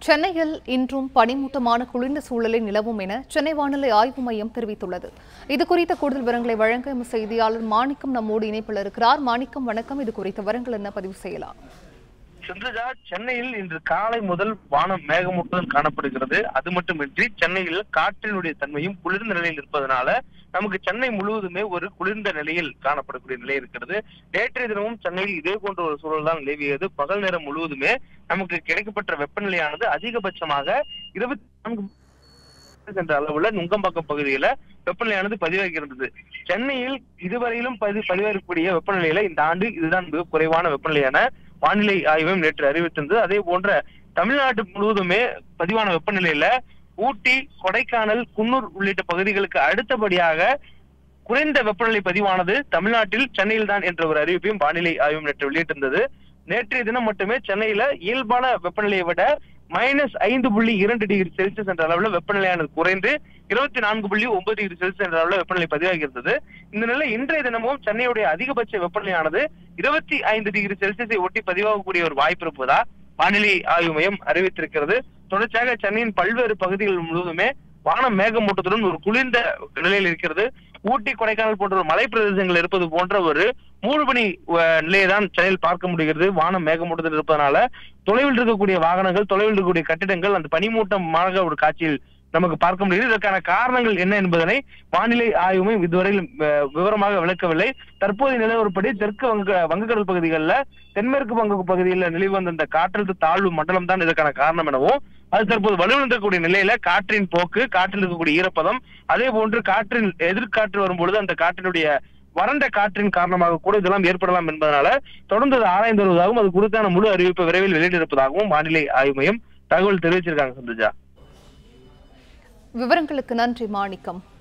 சென்னையில் இன்றும் பனிமூட்டமான குளிர்ந்த சூழலை நிலவும் என சென்னை வானிலை ஆய்வு மையம் தெரிவித்துள்ளது. இதுகுறித்த கூடுதல் விவரங்களை வழங்க செய்தியாளர் மாணிக்கம் நம்மோடு இணைப்பில் இருக்கிறார். மாணிக்கம், வணக்கம். இது குறித்த விவரங்கள் என்ன பதிவு செய்யலாம்? சந்திரஜா, சென்னையில் இன்று காலை முதல் வானம் மேகமூட்டத்துடன் காணப்படுகிறது. அது மட்டுமின்றி சென்னையில் காற்றினுடைய தன்மையும் குளிர்ந்த நிலையில் இருப்பதனால நமக்கு சென்னை முழுவதுமே ஒரு குளிர்ந்த நிலையில் காணப்படக்கூடிய நிலை இருக்கிறது. நேற்றைய தினமும் சென்னையில் இதே போன்ற ஒரு சூழல் தான் நிலவியது. பகல் நேரம் முழுவதுமே நமக்கு கிடைக்கப்பட்ட வெப்பநிலையானது அதிகபட்சமாக 24 என்ற அளவுல நுங்கம்பாக்கம் பகுதியில வெப்பநிலையானது பதிவாகி இருந்தது. சென்னையில் இதுவரையிலும் பதிவாகக்கூடிய வெப்பநிலையில இந்த ஆண்டு இதுதான் மிக குறைவான வெப்பநிலையான வானிலை ஆய்வும் நேற்று அறிவித்திருந்தது. அதே போன்ற தமிழ்நாட்டு முழுவதுமே பதிவான வெப்பநிலையில ஊட்டி, கொடைக்கானல், குன்னூர் உள்ளிட்ட பகுதிகளுக்கு அடுத்தபடியாக குறைந்த வெப்பநிலை பதிவானது தமிழ்நாட்டில் சென்னையில் தான் என்ற ஒரு அறிவிப்பையும் வானிலை ஆய்வும் நேற்று வெளியிட்டிருந்தது. நேற்றைய தினம் மட்டுமே சென்னையில இயல்பான வெப்பநிலையை விட -5.2 டிகிரி செல்சியஸ் என்ற அளவில் வெப்பநிலையானது குறைந்து 24.9 டிகிரி செல்சியஸ் என்ற அளவில் வெப்பநிலை பதிவாகி இருந்தது. இந்த நிலை இன்றைய தினமும் சென்னையுடைய அதிகபட்ச வெப்பநிலையானது 25 டிகிரி செல்சியஸை ஒட்டி பதிவாகக்கூடிய ஒரு வாய்ப்பு இருப்பதா வானிலை ஆய்வு மையம் அறிவித்திருக்கிறது. தொடர்ச்சியாக சென்னையின் பல்வேறு பகுதிகள் முழுவதுமே வானம் மேகமூட்டத்துடன் ஒரு குளிர்ந்த நிலையில் இருக்கிறது. ஊட்டி, கொடைக்கானல் போன்ற ஒரு மலை பிரதேசங்கள் இருப்பது போன்ற ஒரு மூடுபனி நிலையை தான் சென்னையில் பார்க்க முடிகிறது. வானம் மேகமூட்டத்தில் இருப்பதனால தொலைவில் இருக்கக்கூடிய வாகனங்கள், தொலைவில் இருக்கக்கூடிய கட்டிடங்கள் அந்த பனிமூட்டமாக ஒரு காட்சியில் நமக்கு பார்க்க முடியுது. இதற்கான காரணங்கள் என்ன என்பதனை வானிலை ஆய்வு மையம் இதுவரையில் விவரமாக விளக்கவில்லை. தற்போதைய நிலவரப்படி தெற்கு வங்கக்கடல் பகுதிகளில், தென்மேற்கு வங்க பகுதியில் நிலவி வந்த இந்த காற்றழுத்த தாழ்வு மண்டலம் தான் இதற்கான காரணம் எனவும், அது தற்போது வலுவிழக்கக்கூடிய நிலையில காற்றின் போக்கு, காற்றில் இருக்கக்கூடிய ஈரப்பதம், அதே போன்று காற்றின் எதிர்காற்று வரும்பொழுது அந்த காற்றினுடைய வறண்ட காற்றின் காரணமாக கூட இதெல்லாம் ஏற்படலாம் என்பதனால தொடர்ந்து ஆராய்ந்து வருவதாகவும், அது குறித்தான முழு அறிவிப்பு விரைவில் வெளியிட்டிருப்பதாகவும் வானிலை ஆய்வு மையம் தகவல் தெரிவிச்சிருக்காங்க. சந்திரஜா, விவரங்களுக்கு நன்றி மாணிக்கம்.